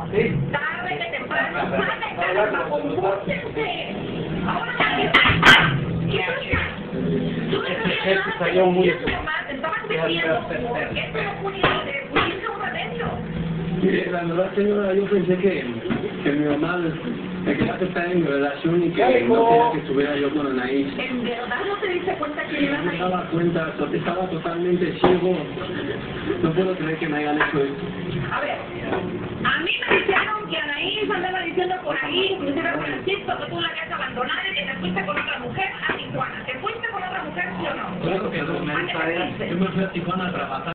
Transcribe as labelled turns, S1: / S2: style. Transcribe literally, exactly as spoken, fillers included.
S1: Tarde que temprano sale caramba, compúrtense. Ahora nadie. Tú no sabías nada de lo que tu mamá te estabas metiendo porque esto no podía ser, pusiste un remedio.
S2: Mire, la verdad, señora, yo pensé que, que mi mamá me quería aceptar en mi relación y que no quería que estuviera yo con Anaís.
S1: ¿En verdad no te diste cuenta que ibas
S2: No
S1: a
S2: me
S1: ir?
S2: daba cuenta, estaba totalmente ciego. No puedo creer que me hayan hecho esto.
S1: A ver, a mí me dijeron que Anaís andaba diciendo por ahí, inclusive Francisco, que tú la habías abandonado y que te fuiste con otra mujer a Tijuana. ¿Te fuiste con otra mujer, sí o no?
S2: Claro que no,
S1: ¿A qué te fuiste?
S2: yo me fui a Tijuana a trabajar.